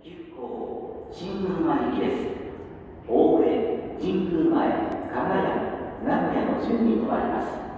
急行新宮前行きです。大江、神宮前、加賀屋、名古屋の順に停まります。